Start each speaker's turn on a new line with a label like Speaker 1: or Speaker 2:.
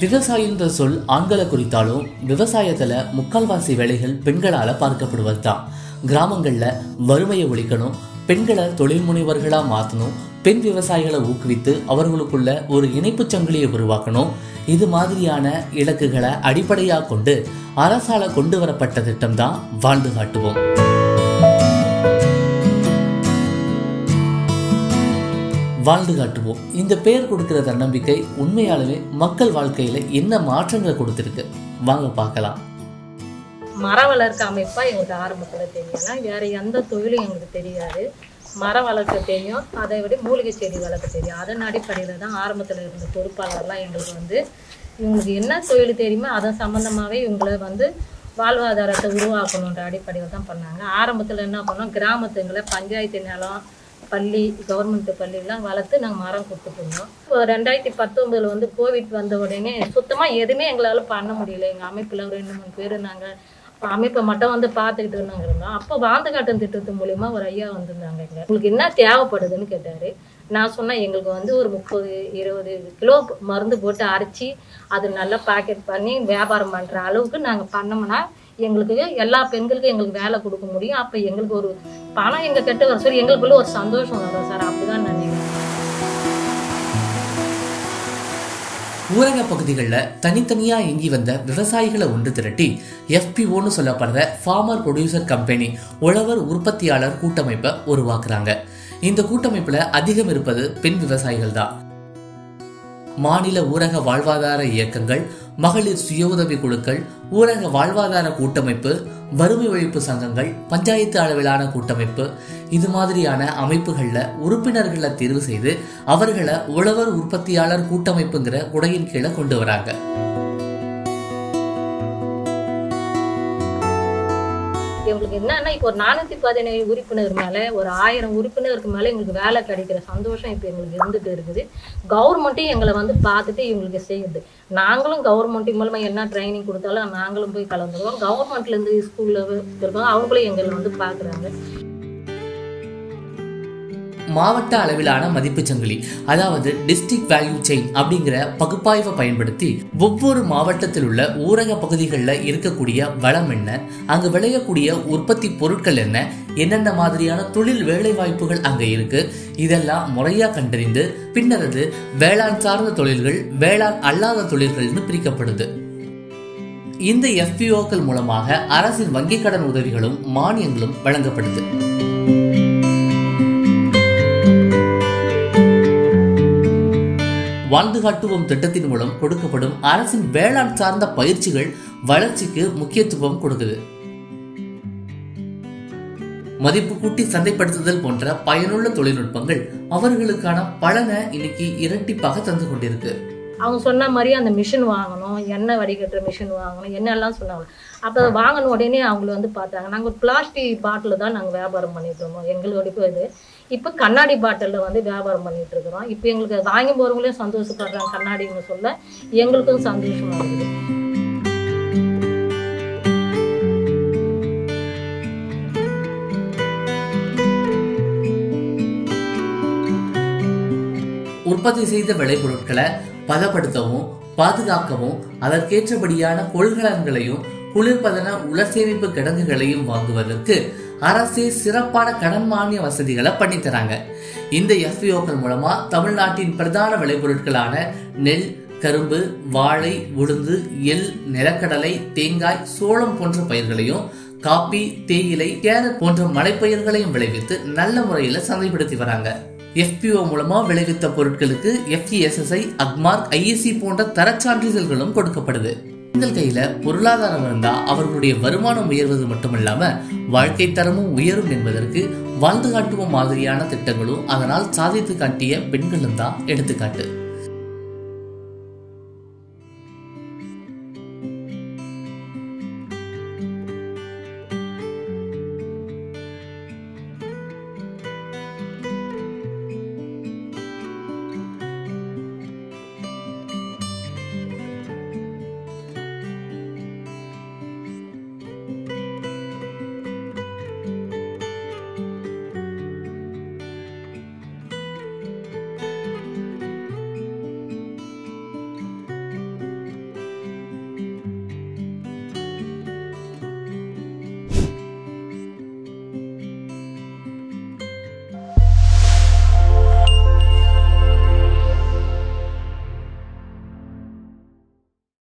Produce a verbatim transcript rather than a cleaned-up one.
Speaker 1: விவசாயன்ற சொல் ஆண்களை குறித்தாலும் விவசாயத்துல முக்கால்வாசி வேலைகள் பெண்களால பார்க்கப்படுவது தான். கிராமங்கள்ல வறுமையை ஒழிக்கணும், பெண்களை தொழில் முனைவர்களா மாற்றணும், பெண் விவசாயிகளை ஊக்குவித்து அவர்களுக்குள்ள ஒரு இணைப்பு சங்கிலியை உருவாக்கணும். இது மாதிரியான இலக்குகளை அடிப்படையாக கொண்டு அரசால கொண்டு வரப்பட்ட திட்டம் தான் வாழ்ந்து காட்டுவோம். வாழ்ந்து காட்டுவோம் இந்த பெயர் கொடுக்கிற தன்னம்பிக்கை உண்மையாலுமே மக்கள் வாழ்க்கையில என்ன மாற்றங்களை கொடுத்திருக்கு, வாங்க பார்க்கலாம்.
Speaker 2: மரம் வளர்க்க அமைப்பா எங்களுக்கு ஆரம்பத்துல தெரியும்னா வேற எந்த தொழிலும் எங்களுக்கு தெரியாது. மரம் வளர்க்க தெரியும், அதை விட மூலிகை செடி வளர்க்க தெரியும். அதன் அடிப்படையில தான் ஆரம்பத்துல இருந்த பொறுப்பாளர்லாம் எங்களுக்கு வந்து இவங்களுக்கு என்ன தொழில் தெரியுமோ அதன் சம்பந்தமாவே இவங்களை வந்து வாழ்வாதாரத்தை உருவாக்கணுன்ற அடிப்படையில் தான் பண்ணாங்க. ஆரம்பத்துல என்ன பண்ணோம், கிராமத்துங்களை பஞ்சாயத்து நிலம், பள்ளி, கவர்மெண்ட் பள்ளியெல்லாம் வளர்த்து நாங்கள் மரம் கொடுத்துருந்தோம். இப்போ ரெண்டாயிரத்தி பத்தொன்பதுல வந்து கோவிட் வந்த உடனே சுத்தமாக எதுவுமே எங்களால் பண்ண முடியல. எங்கள் அமைப்பில் ஒரு ரெண்டு மூணு பேர் நாங்கள் அமைப்பை மட்டும் வந்து பார்த்துக்கிட்டு இருந்தாங்க இருந்தோம். அப்போ வாழ்ந்து காட்டும் திட்டத்து மூலியமா ஒரு ஐயா வந்திருந்தாங்க. எங்க உங்களுக்கு என்ன தேவைப்படுதுன்னு கேட்டாரு. நான் சொன்னேன், எங்களுக்கு வந்து ஒரு முப்பது இருபது கிலோ மருந்து போட்டு அரைச்சி அது நல்லா பாக்கெட் பண்ணி வியாபாரம் பண்ணுற அளவுக்கு நாங்கள் பண்ணோம்னா எங்களுக்கு எல்லா பெண்களுக்கும் எங்களுக்கு வேலை கொடுக்க முடியும். அப்போ எங்களுக்கு ஒரு பணம் எங்கள் கிட்ட வர சார், எங்களுக்குள்ள ஒரு சந்தோஷம் வரும் சார். அப்படிதான் நினைக்கிறேன்.
Speaker 1: ஊரக பகுதிகளில் தனித்தனியா இயங்கி வந்த விவசாயிகளை ஒன்று திரட்டி எஃபிஓன்னு சொல்லப்படுற ஃபார்மர் ப்ரொடியூசர் கம்பெனி உழவர் உற்பத்தியாளர் கூட்டமைப்பை உருவாக்குறாங்க. இந்த கூட்டமைப்புல அதிகம் இருப்பது பெண் விவசாயிகள் தான். மாநில ஊரக வாழ்வாதார இயக்கங்கள், மகளிர் சுய உதவி குழுக்கள், ஊரக வாழ்வாதார கூட்டமைப்பு, வறுமை ஒழிப்பு சங்கங்கள், பஞ்சாயத்து அளவிலான கூட்டமைப்பு, இது மாதிரியான அமைப்புகள்ல உறுப்பினர்களை தேர்வு செய்து அவர்களை உழவர் உற்பத்தியாளர் கூட்டமைப்புங்கிற குடையின் கீழே கொண்டு வராங்க.
Speaker 2: எங்களுக்கு என்னன்னா இப்போ ஒரு நானூத்தி பதினேழு உறுப்பினர் மேல ஒரு ஆயிரம் உறுப்பினருக்கு மேல எங்களுக்கு வேலை கிடைக்கிற சந்தோஷம் இப்ப எங்களுக்கு இருந்துட்டு இருக்குது. கவர்மெண்ட்டும் எங்களை வந்து பார்த்துட்டு இவங்களுக்கு செய்யுது. நாங்களும் கவர்மெண்ட் மூலமா என்ன ட்ரைனிங் கொடுத்தாலும் நாங்களும் போய் கலந்துருவோம். கவர்மெண்ட்ல இருந்து ஸ்கூல்ல இருக்கோம், அவங்களும் எங்களை வந்து பாக்குறாங்க.
Speaker 1: மாவட்ட அளவிலான மதிப்பு சங்கிலி, அதாவது டிஸ்ட்ரிக்ட் வேல்யூ செயின் அப்படிங்கிற பகுப்பாய்வை பயன்படுத்தி ஒவ்வொரு மாவட்டத்தில் உள்ள ஊரக பகுதிகளில் இருக்கக்கூடிய வளம் என்ன, அங்கு விளையக்கூடிய உற்பத்தி பொருட்கள் என்ன, என்னென்ன மாதிரியான தொழில் வேலை வாய்ப்புகள் அங்க இருக்கு, இதெல்லாம் முறையா கண்டறிந்து பின்னர் அது வேளாண் சார்ந்த தொழில்கள், வேளாண் அல்லாத தொழில்கள்னு பிரிக்கப்படுது. இந்த எஃபிஓக்கள் மூலமாக அரசின் வங்கி கடன் உதவிகளும் மானியங்களும் வழங்கப்படுது. வாழ்ந்து காட்டுவோம் திட்டத்தின் மூலம் கொடுக்கப்படும் அரசின் வேளாண் சார்ந்த பயிற்சிகள் வளர்ச்சிக்கு முக்கியத்துவம் கொடுக்குது. மதிப்பு கூட்டி சந்தைப்படுத்துதல் போன்ற பயனுள்ள தொழில்நுட்பங்கள் அவர்களுக்கான பலனை இன்னைக்கு இரட்டிப்பாக தந்து கொண்டிருக்கு.
Speaker 2: அவங்க சொன்ன மாதிரி அந்த மிஷின் வாங்கணும், எண்ணெய் வடிகட்டுற மிஷின் வாங்கணும், என்னெல்லாம் சொன்னாங்க. அப்போ வாங்கின உடனே அவங்கள வந்து பார்த்தாங்க. நாங்கள் பிளாஸ்டிக் பாட்டில் தான் நாங்கள் வியாபாரம் பண்ணிட்டு இருந்தோம். எங்களுடைய இது இப்போ கண்ணாடி பாட்டிலில் வந்து வியாபாரம் பண்ணிட்டு இருக்கிறோம். இப்போ எங்களுக்கு வாங்கி போகிறவங்களே சந்தோஷப்படுறாங்க. கண்ணாடின்னு சொல்ல எங்களுக்கும் சந்தோஷமா இருக்குது.
Speaker 1: உற்பத்தி செய்த விளைபொருட்களை பதப்படுத்தவும் பாதுகாக்கவும் அதற்கேற்றபடியான கொள்கலன்களையும் குளிர்பதன உலர் சேமிப்பு கிடங்குகளையும் வாங்குவதற்கு அரசே சிறப்பான கடன் மானிய வசதிகளை பண்ணி தராங்க. இந்த எஃபிஓக்கள் மூலமா தமிழ்நாட்டின் பிரதான விளைபொருட்களான நெல், கரும்பு, வாழை, உளுந்து, எள், நிலக்கடலை, தேங்காய், சோளம் போன்ற பயிர்களையும், காப்பி, தேயிலை, கேரட் போன்ற மலைப்பயிர்களையும் விளைவித்து நல்ல முறையில சந்தைப்படுத்தி வராங்க. எஃபிஓ மூலமா விளைவித்த பொருட்களுக்கு எஃப்இஎஸ்எஸ்ஐ, அக்மார்க், ஐஎஸ்சி போன்ற தரச்சான்றிதழ்களும் கொடுக்கப்படுது. பெண்கள் கையில பொருளாதாரம் இருந்தா அவர்களுடைய வருமானம் உயர்வது மட்டுமல்லாம வாழ்க்கை தரமும் உயரும் என்பதற்கு வாழ்ந்து காட்டுவோம் மாதிரியான திட்டங்களும் அதனால் சாதித்து காட்டிய பெண்களும் தான் எடுத்துக்காட்டு.